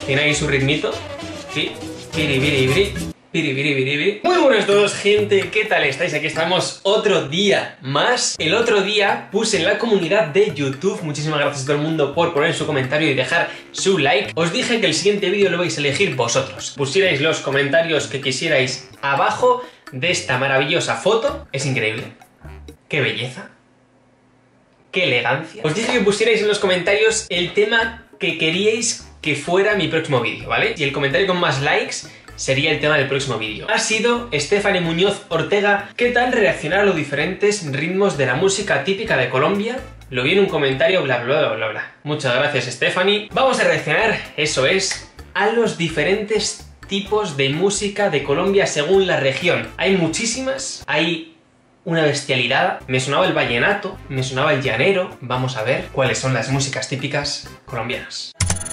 Tiene ahí su ritmito. Sí. Piribiribiri. Piribiribiri. Muy buenas a todos, gente, ¿qué tal estáis? Aquí estamos otro día más. El otro día puse en la comunidad de YouTube, muchísimas gracias a todo el mundo por poner su comentario y dejar su like. Os dije que el siguiente vídeo lo vais a elegir vosotros. Pusierais los comentarios que quisierais abajo de esta maravillosa foto. Es increíble. ¡Qué belleza! ¡Qué elegancia! Os dije que pusierais en los comentarios el tema que queríais que fuera mi próximo vídeo, ¿vale? Y el comentario con más likes sería el tema del próximo vídeo. Ha sido Stephanie Muñoz Ortega. ¿Qué tal reaccionar a los diferentes ritmos de la música típica de Colombia? Lo vi en un comentario, bla bla bla bla bla. Muchas gracias, Stephanie. Vamos a reaccionar, eso es, a los diferentes tipos de música de Colombia según la región. Hay muchísimas, hay una bestialidad. Me sonaba el vallenato, me sonaba el llanero. Vamos a ver cuáles son las músicas típicas colombianas.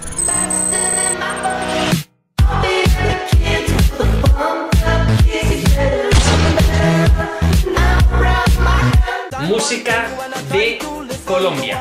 Música de Colombia.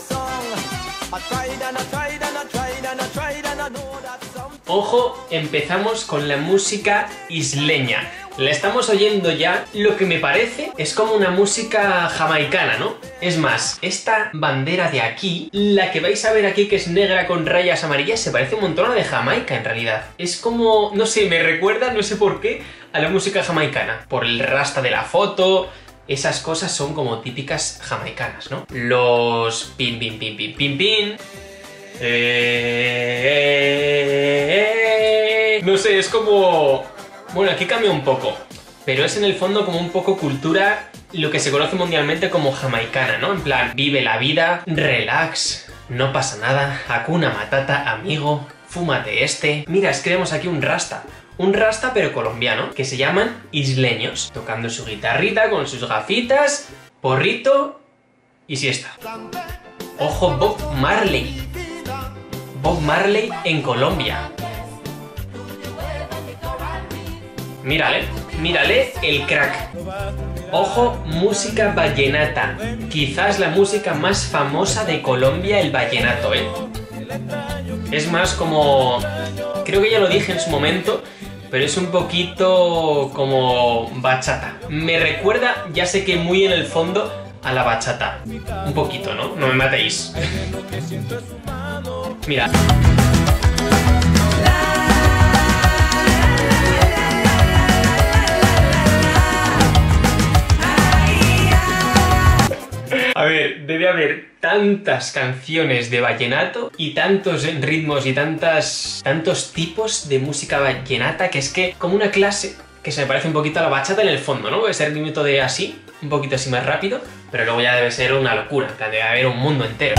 Ojo, empezamos con la música isleña. La estamos oyendo ya. Lo que me parece es como una música jamaicana, ¿no? Es más, esta bandera de aquí, la que vais a ver aquí que es negra con rayas amarillas, se parece un montón a la de Jamaica en realidad. Es como, no sé, me recuerda, no sé por qué, a la música jamaicana. Por el rasta de la foto. Esas cosas son como típicas jamaicanas, ¿no? Los pin, pin, pin, pin, pin, pin. No sé, es como... Bueno, aquí cambia un poco, pero es en el fondo como un poco cultura, lo que se conoce mundialmente como jamaicana, ¿no? En plan, vive la vida, relax, no pasa nada, Hakuna Matata, amigo, fúmate este. Mira, es que vemos aquí un rasta pero colombiano, que se llaman isleños, tocando su guitarrita con sus gafitas, porrito y siesta. Ojo, Bob Marley en Colombia. Mírale el crack. Ojo, música vallenata. Quizás la música más famosa de Colombia, el vallenato, ¿eh? Es más como... Creo que ya lo dije en su momento, pero es un poquito como bachata. Me recuerda, ya sé que muy en el fondo, a la bachata. Un poquito, ¿no? No me matéis. Mira. A ver, debe haber tantas canciones de vallenato y tantos ritmos y tantos tipos de música vallenata que es que como una clase que se me parece un poquito a la bachata en el fondo, ¿no? Ese ritmito de así, un poquito así más rápido, pero luego ya debe ser una locura, en plan, debe haber un mundo entero.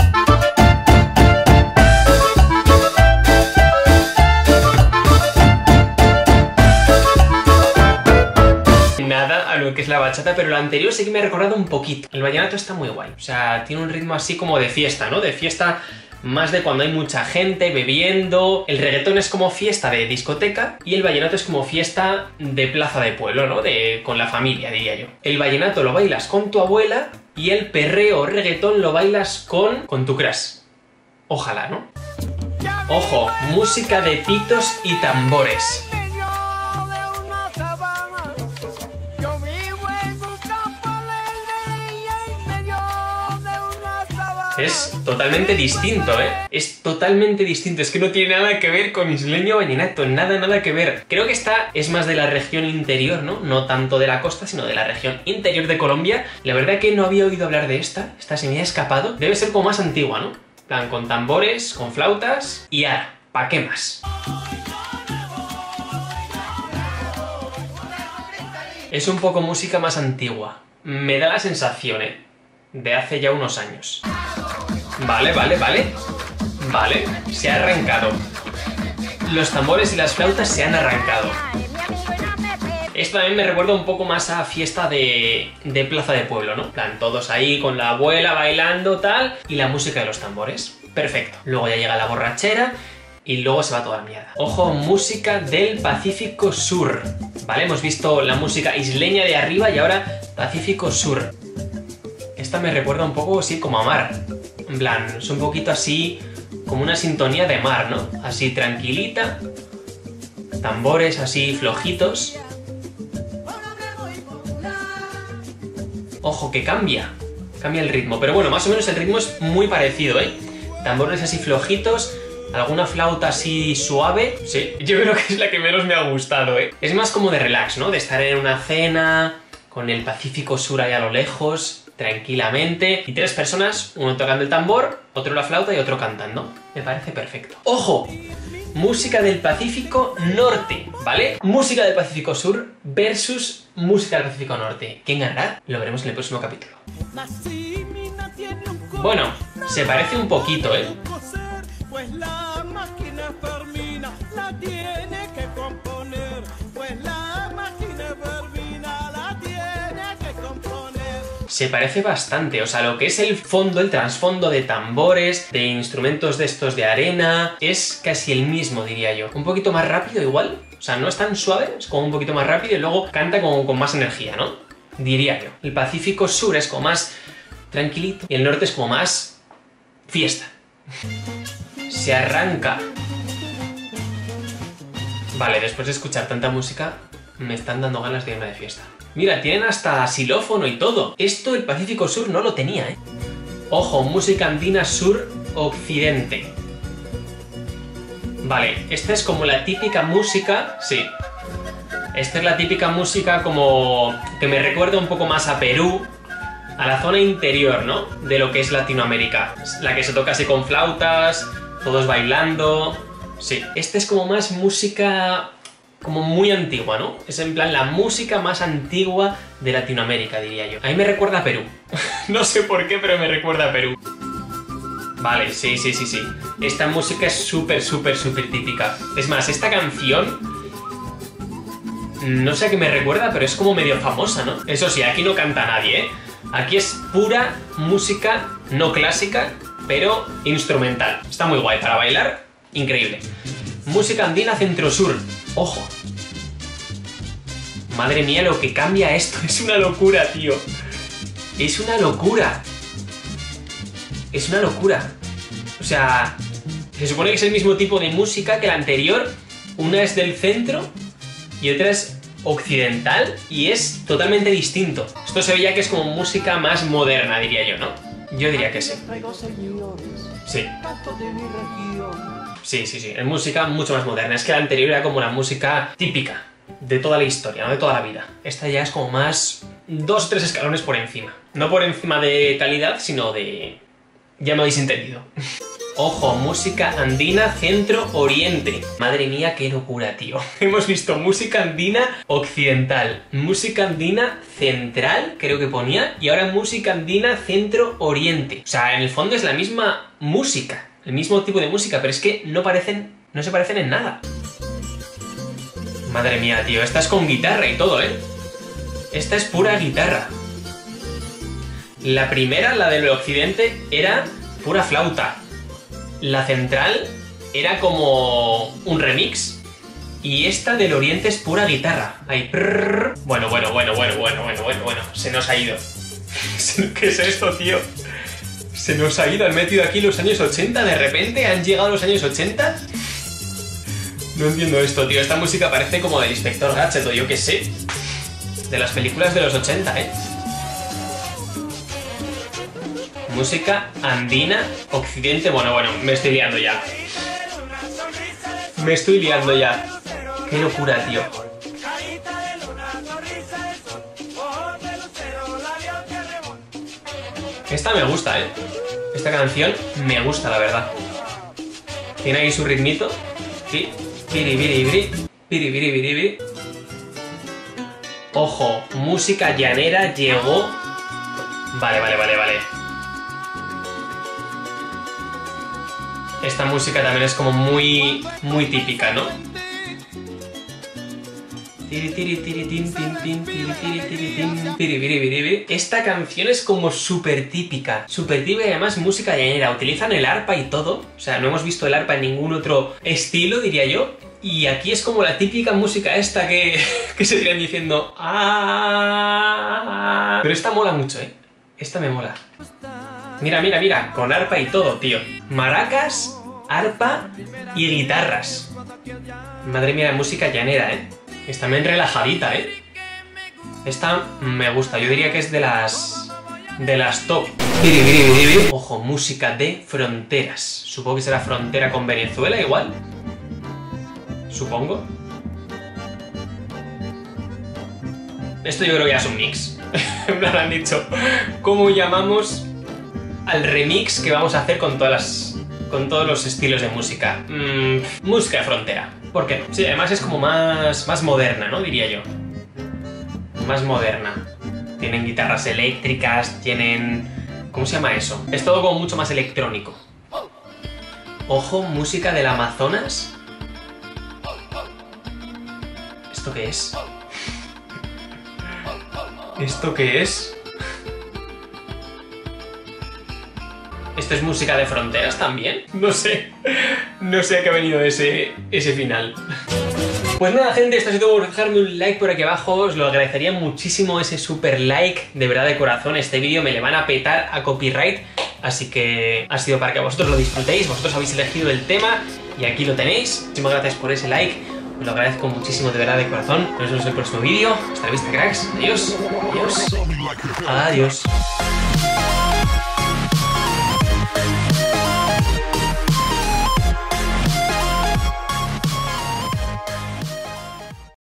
Nada a lo que es la bachata, pero lo anterior sí que me ha recordado un poquito. El vallenato está muy guay, o sea, tiene un ritmo así como de fiesta, ¿no? De fiesta más de cuando hay mucha gente bebiendo. El reggaetón es como fiesta de discoteca y el vallenato es como fiesta de plaza de pueblo, ¿no? Con la familia, diría yo. El vallenato lo bailas con tu abuela y el perreo o reggaetón lo bailas con tu crush. Ojalá, ¿no? Ojo, música de pitos y tambores. Es totalmente distinto, ¿eh? Es totalmente distinto, es que no tiene nada que ver con isleño vallenato, nada que ver. Creo que esta es más de la región interior, ¿no? No tanto de la costa, sino de la región interior de Colombia. La verdad que no había oído hablar de esta se me ha escapado. Debe ser como más antigua, ¿no? En plan, con tambores, con flautas y ahora, ¿pa' qué más? Es un poco música más antigua. Me da la sensación, ¿eh? De hace ya unos años. Vale, se ha arrancado. Los tambores y las flautas se han arrancado. Esto también me recuerda un poco más a fiesta de plaza de pueblo, ¿no? En plan, todos ahí con la abuela bailando, tal, y la música de los tambores. Perfecto. Luego ya llega la borrachera y luego se va toda la mierda. Ojo, música del Pacífico Sur. Vale, hemos visto la música isleña de arriba y ahora Pacífico Sur. Esta me recuerda un poco así como a mar. En plan, es un poquito así como una sintonía de mar, ¿no? Así tranquilita, tambores así flojitos. Ojo, que cambia el ritmo, pero bueno, más o menos el ritmo es muy parecido, ¿eh? Tambores así flojitos, alguna flauta así suave. Sí, yo creo que es la que menos me ha gustado, ¿eh? Es más como de relax, ¿no? De estar en una cena, con el Pacífico Sur ahí a lo lejos, tranquilamente, y 3 personas, uno tocando el tambor, otro la flauta y otro cantando. Me parece perfecto. ¡Ojo! Música del Pacífico Norte, ¿vale? Música del Pacífico Sur versus música del Pacífico Norte. ¿Quién ganará? Lo veremos en el próximo capítulo. Bueno, se parece un poquito, ¿eh? Pues la máquina termina, la tiene que componer. Pues la máquina termina, la tiene que componer. Se parece bastante, o sea, lo que es el fondo, el trasfondo de tambores, de instrumentos de estos de arena, es casi el mismo, diría yo. Un poquito más rápido igual, o sea, no es tan suave, es como un poquito más rápido y luego canta con más energía, ¿no? Diría yo. El Pacífico Sur es como más tranquilito y el norte es como más fiesta. Se arranca. Vale, después de escuchar tanta música, me están dando ganas de irme de fiesta. Mira, tienen hasta xilófono y todo. Esto el Pacífico Sur no lo tenía, ¿eh? Ojo, música andina sur-occidente. Vale, esta es como la típica música... Sí. Esta es la típica música como... que me recuerda un poco más a Perú, a la zona interior, ¿no? De lo que es Latinoamérica. La que se toca así con flautas, todos bailando... Sí. Esta es como más música... como muy antigua, ¿no? Es en plan la música más antigua de Latinoamérica, diría yo. A mí me recuerda a Perú. No sé por qué, pero me recuerda a Perú. Vale, sí. Esta música es súper típica. Es más, esta canción... no sé a qué me recuerda, pero es como medio famosa, ¿no? Eso sí, aquí no canta nadie, ¿eh? Aquí es pura música no clásica, pero instrumental. Está muy guay para bailar, increíble. Música andina centro-sur. Ojo. Madre mía, lo que cambia esto. Es una locura, tío. Es una locura. Es una locura. O sea, se supone que es el mismo tipo de música que la anterior. Una es del centro y otra es occidental y es totalmente distinto. Esto se ve ya que es como música más moderna, diría yo, ¿no? Yo diría que sí. Sí. Sí, es música mucho más moderna. Es que la anterior era como la música típica de toda la historia, ¿no? De toda la vida. Esta ya es como más 2 o 3 escalones por encima. No por encima de calidad, sino de... ya me habéis entendido. Ojo, música andina centro-oriente. Madre mía, qué locura, tío. Hemos visto música andina occidental, música andina central, creo que ponía, y ahora música andina centro-oriente. O sea, en el fondo es la misma música, el mismo tipo de música, pero es que no se parecen en nada. Madre mía, tío, esta es con guitarra y todo, ¿eh? Esta es pura guitarra. La primera, la del occidente, era pura flauta. La central era como un remix. Y esta del oriente es pura guitarra. Ahí. Bueno. Se nos ha ido. ¿Qué es esto, tío? Se nos ha ido. Han metido aquí los años 80. De repente han llegado los años 80. No entiendo esto, tío. Esta música parece como del Inspector Gadget o yo qué sé. De las películas de los 80, ¿eh? Música andina, occidente... Bueno, me estoy liando ya. Qué locura, tío. Esta me gusta, ¿eh? Esta canción me gusta, la verdad. Tiene ahí su ritmito. Sí. Piribiribiri. Ojo, música llanera llegó... Vale. Esta música también es como muy típica, ¿no? Esta canción es como súper típica y además música llanera. Utilizan el arpa y todo. O sea, no hemos visto el arpa en ningún otro estilo, diría yo. Y aquí es como la típica música esta que se tiran diciendo... ¡Ah! Pero esta mola mucho, ¿eh? Esta me mola. Mira, con arpa y todo, tío. Maracas arpa y guitarras. Madre mía, de música llanera, ¿eh? Está bien relajadita, ¿eh? Esta me gusta, yo diría que es de las top. Ojo, música de fronteras. Supongo que será frontera con Venezuela igual. Supongo. Esto yo creo que ya es un mix. Me han dicho, ¿cómo llamamos al remix que vamos a hacer con todos los estilos de música? Música de frontera. ¿Por qué? Sí, además es como más moderna, ¿no? Diría yo. Más moderna. Tienen guitarras eléctricas, tienen... ¿Cómo se llama eso? Es todo como mucho más electrónico. Ojo, música del Amazonas. ¿Esto qué es? ¿Esto qué es? ¿Esto es música de fronteras también? No sé. No sé a qué ha venido ese final. Pues nada, gente, esto ha sido por dejarme un like por aquí abajo. Os lo agradecería muchísimo ese super like. De verdad, de corazón, este vídeo me le van a petar a copyright. Así que ha sido para que vosotros lo disfrutéis. Vosotros habéis elegido el tema y aquí lo tenéis. Muchísimas gracias por ese like. Os lo agradezco muchísimo, de verdad, de corazón. Nos vemos en el próximo vídeo. Hasta la vista, cracks. Adiós. Adiós. Adiós.